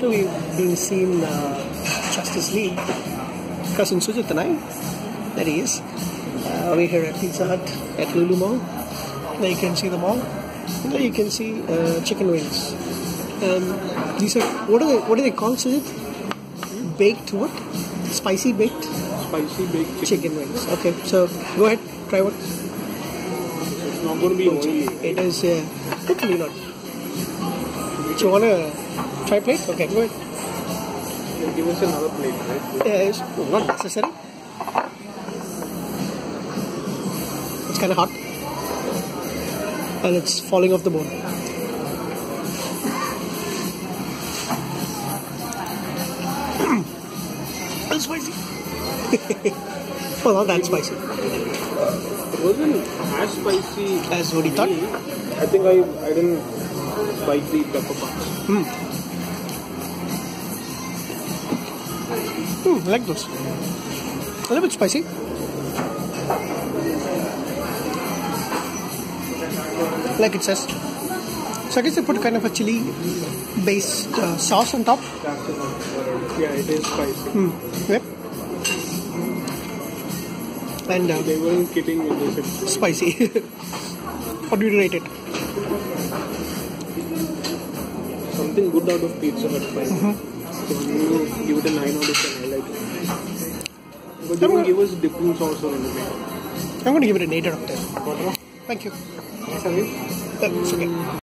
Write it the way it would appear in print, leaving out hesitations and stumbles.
So we've been seeing Justice League, cousin Sujit and I. There he is. We're here at Pizza Hut at Lulu Mall. There you can see the mall. And there you can see chicken wings. These are what are they called, Sujit? Baked what? Spicy baked? Spicy baked chicken wings. Okay, so go ahead, try one. It's not going to be oily. It is, hopefully not. So you want to try a plate? Okay, go ahead. Give us another plate, right? It's not necessary. It's kind of hot. And it's falling off the bone. It's spicy. Well, not that spicy. It wasn't as spicy as what you thought. I think I didn't like the pepper parts. I like those. A little bit spicy. Like it says. So I guess they put kind of a chili-based sauce on top. Yeah, it is spicy. Yep. And they weren't kidding with this. Spicy. What do you rate it? Something good out of Pizza Hut. So I'm going to give it a 9 out of 10. I like it. But they won't give us dipping sauce or anything. I'm going to give it an 8 out of 10. What? Thank you. Sorry? That's okay.